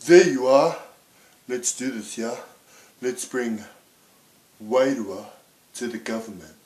There you are. Let's do this, yeah? Let's bring Wairua to the government.